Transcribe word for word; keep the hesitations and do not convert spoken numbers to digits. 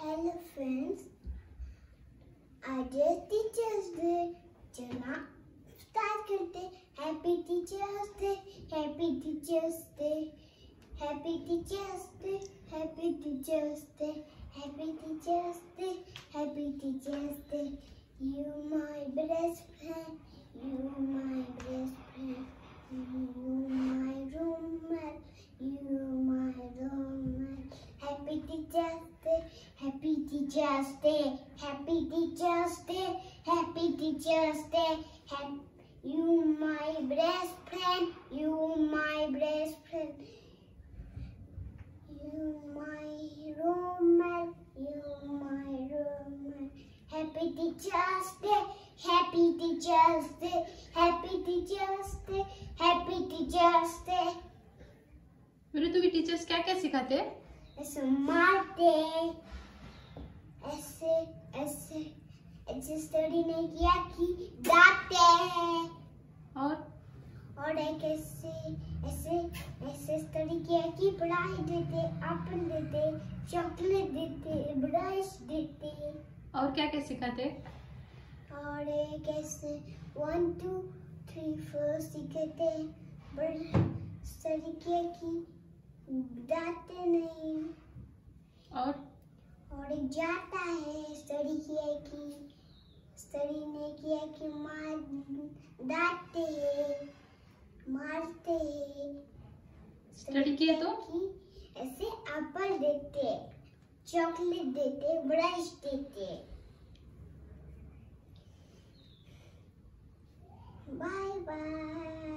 Hello friends, आज teachers day. चला start करते। Happy teachers day, happy teachers day, happy teachers day, happy teachers day, happy teachers day, happy teachers day. You my best friend, you my best friend, you my roommate, you my roommate. Happy Teachers Day, Happy Teachers Day, Happy Teachers Day, Happy Teachers Day. Happy, you my best friend, you my best friend, you my roommate, you my roommate. Happy Teachers Day, Happy Teachers Day, Happy Teachers Day, Happy Teachers Day. मेरे तुम्हें teachers क्या क्या सिखाते हैं? ऐसे मारते, ऐसे ऐसे ऐसे स्टडी नहीं किया कि डांटते हैं। और और एक ऐसे ऐसे ऐसे स्टडी किया कि पढ़ाई देते, एप्पल देते, चॉकलेट देते, ब्रश देते। और क्या क्या सिखाते? और एक ऐसे वन टू थ्री फोर सिखाते। बट स्टडी किया कि डांटते नहीं। और और एक जाता है, स्टडी किया कि स्टडी नहीं किया कि मार डांटते हैं, मारते हैं। स्टडी किया तो कि ऐसे एप्पल देते, चॉकलेट देते, ब्रश देते। Bye bye.